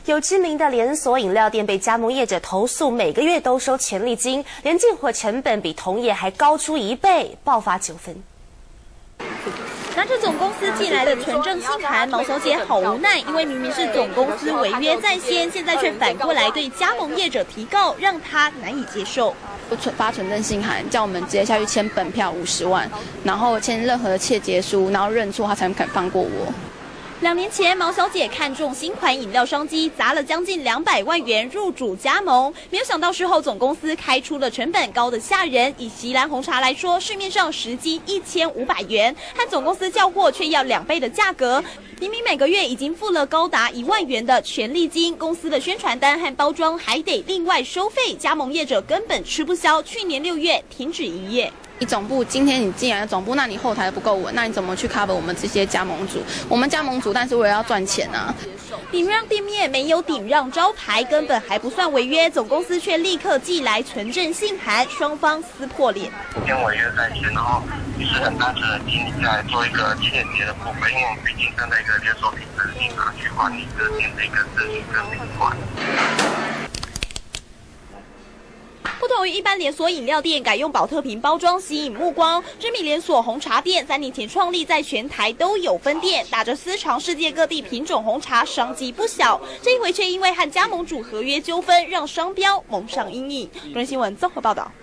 有知名的连锁饮料店被加盟业者投诉，每个月都收权利金，连进货成本比同业还高出1倍，爆发纠纷。 拿着总公司寄来的存证信函，毛小姐好无奈，因为明明是总公司违约在先，现在却反过来对加盟业者提告，让她难以接受。 发存证信函，叫我们直接下去签本票50万，然后签任何的切结书，然后认错，他才肯放过我。 2年前，毛小姐看中新款饮料商机，砸了将近200万元入主加盟。没有想到事后总公司开出的成本高得吓人。以锡兰红茶来说，市面上10斤1500元，和总公司叫货却要2倍的价格。明明每个月已经付了高达1万元的权利金，公司的宣传单和包装还得另外收费，加盟业者根本吃不消。去年6月停止营业。 你总部今天你进来了总部，那你后台不够稳，那你怎么去 cover 我们这些加盟主？我们加盟主，但是为了要赚钱啊。 顶让店面没有顶让招牌，根本还不算违约，总公司却立刻寄来存证信函，双方撕破脸。 先违约在先，然后是很单纯的请你再做一个切结的部分，因为我们毕竟站在一个连锁品牌的立场去管理这店的一个秩序跟品管。 不同于一般连锁饮料店改用保特瓶包装吸引目光，知名连锁红茶店3年前创立，在全台都有分店，打着私藏世界各地品种红茶，商机不小。这一回却因为和加盟主合约纠纷，让商标蒙上阴影。中央新闻综合报道。